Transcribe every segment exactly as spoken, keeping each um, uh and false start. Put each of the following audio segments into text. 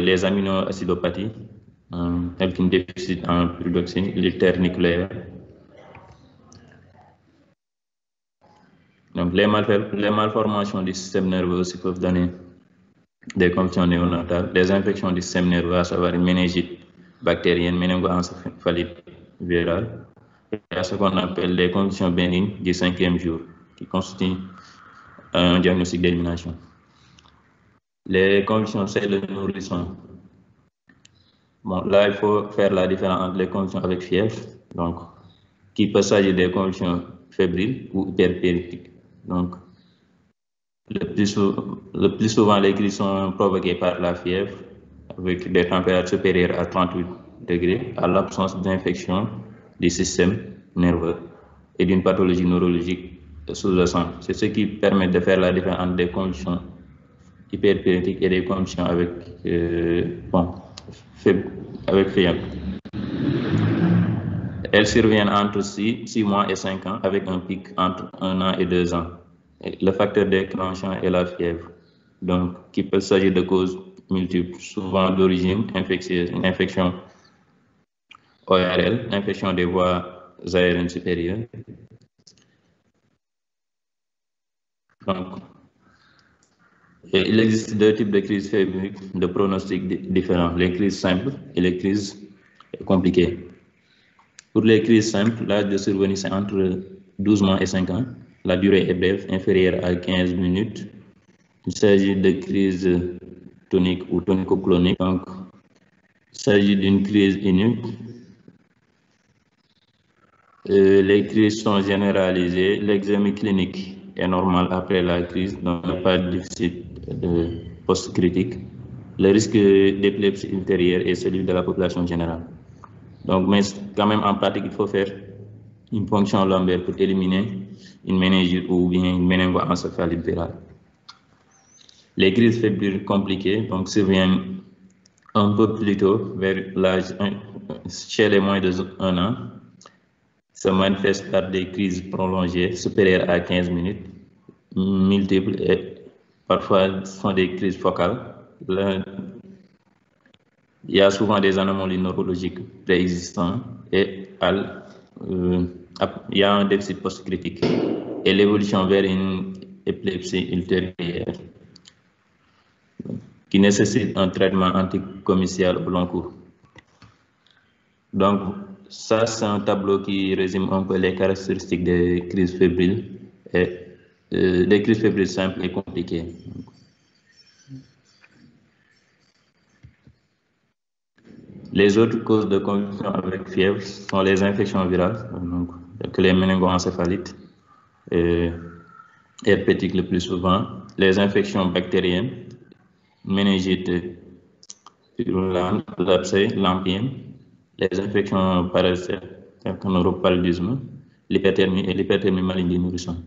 les aminoacidopathies, euh, telles qu'une déficit en pyridoxine, l'ultère nucléaire. Donc, les, malfor les malformations du système nerveux aussi peuvent donner des conditions néonatales, des infections du système nerveux, à savoir une méningite bactérienne, méningoencéphalite virale, et à ce qu'on appelle les conditions bénignes du cinquième jour, qui constituent un diagnostic d'élimination. Les conditions, c'est le nourrisson. Bon, là, il faut faire la différence entre les conditions avec fièvre, donc, qui peut s'agir des conditions fébriles ou hyperpéritiques. Donc, le plus, le plus souvent, les crises sont provoquées par la fièvre, avec des températures supérieures à trente-huit degrés, à l'absence d'infection du système nerveux et d'une pathologie neurologique sous-jacente. C'est ce qui permet de faire la différence entre des conditions hyperpériodiques et des conditions avec, euh, bon, faible, avec fièvre. Elles surviennent entre six mois et cinq ans, avec un pic entre un an et deux ans. Le facteur déclenchant est la fièvre, donc qui peut s'agir de causes multiples, souvent d'origine infectieuse, une infection O R L, infection des voies aériennes supérieures. Donc, il existe deux types de crises fébriles de pronostics différents, les crises simples et les crises compliquées. Pour les crises simples, l'âge de survenue c'est entre douze mois et cinq ans. La durée est brève, inférieure à quinze minutes. Il s'agit de crises toniques ou tonico-cloniques. Donc, il s'agit d'une crise unique. Euh, les crises sont généralisées. L'examen clinique est normal après la crise, donc il n'y a pas de déficit de post-critique. Le risque d'épilepsie ultérieure est celui de la population générale. Donc, mais quand même, en pratique, il faut faire une ponction lombaire pour éliminer une méningite ou bien une méningoencéphalite virale. Les crises fébriles compliquées donc, surviennent un peu plus tôt, vers l'âge, chez les moins de un an, se manifestent par des crises prolongées supérieures à quinze minutes, multiples et parfois sont des crises focales. Là, il y a souvent des anomalies neurologiques préexistantes et euh, il y a un déficit post-critique et l'évolution vers une épilepsie ultérieure qui nécessite un traitement anticomycial au long cours. Donc, ça, c'est un tableau qui résume un peu les caractéristiques des crises fébriles, et, euh, des crises fébriles simples et compliquées. Les autres causes de convulsions avec fièvre sont les infections virales, donc les méningoencéphalites, et herpétiques le plus souvent, les infections bactériennes, méningite purulente, l'abcès, lampienne, les infections parasitaires, telles que le neuropaludisme, l'hyperthermie et l'hyperthermie maligne du nourrisson.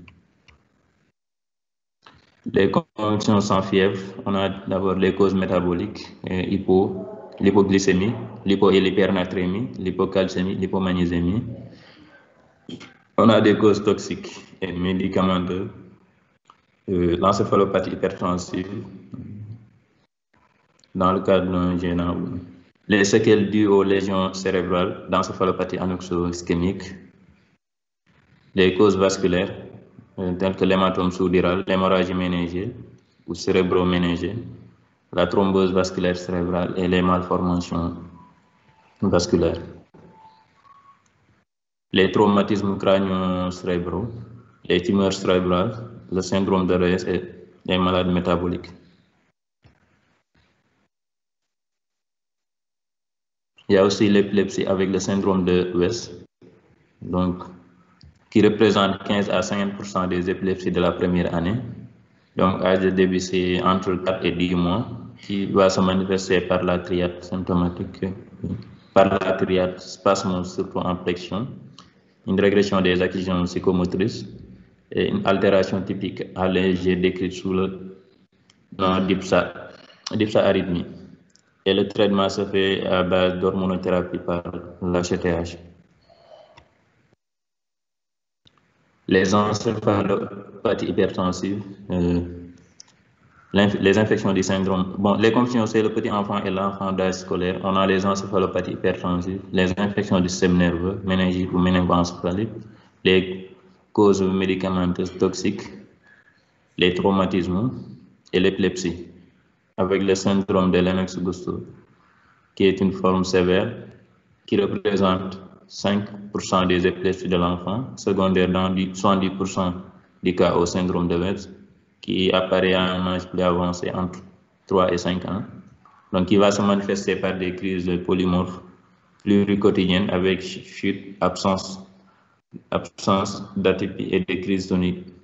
Les convulsions sans fièvre, on a d'abord les causes métaboliques, et hypo, l'hypoglycémie, l'hypo et l'hypernatrémie, l'hypocalcémie, l'hypomagnésémie. On a des causes toxiques et médicamenteuses, euh, l'encéphalopathie hypertensive, dans le cadre d'un gênant. Les séquelles dues aux lésions cérébrales d'encéphalopathie anoxo-ischémique, les causes vasculaires, euh, telles que l'hématome sous-dural, l'hémorragie méningée ou cérébro-méningée, la thrombose vasculaire cérébrale et les malformations vasculaires. Les traumatismes crânio-cérébraux, les tumeurs cérébrales, le syndrome de Reyes et les maladies métaboliques. Il y a aussi l'épilepsie avec le syndrome de West, donc, qui représente quinze à cinquante pour cent des épilepsies de la première année. Donc, âge de début, c'est entre quatre et dix mois, qui va se manifester par la triade symptomatique, par la triade spasme surtout en flexion, une régression des acquisitions psychomotrices et une altération typique allégée décrite sous le nom d'hypsa-arythmie. Et le traitement se fait à base d'hormonothérapie par l'H T H. Les encéphalopathies hypertensives, euh, Les infections du syndrome. Bon, les complications, c'est le petit enfant et l'enfant d'âge scolaire. On a les encéphalopathies hypertensives, les infections du système nerveux, méningite ou méningoencéphalique, les causes médicamenteuses toxiques, les traumatismes et l'épilepsie, avec le syndrome de Lennox-Gastaut, qui est une forme sévère qui représente cinq pour cent des épilepsies de l'enfant, secondaire dans soixante-dix pour cent des cas au syndrome de Webs, qui apparaît à un âge plus avancé entre trois et cinq ans. Donc, il va se manifester par des crises polymorphes pluriquotidiennes avec chute, absence, absence d'atypie et des crises toniques.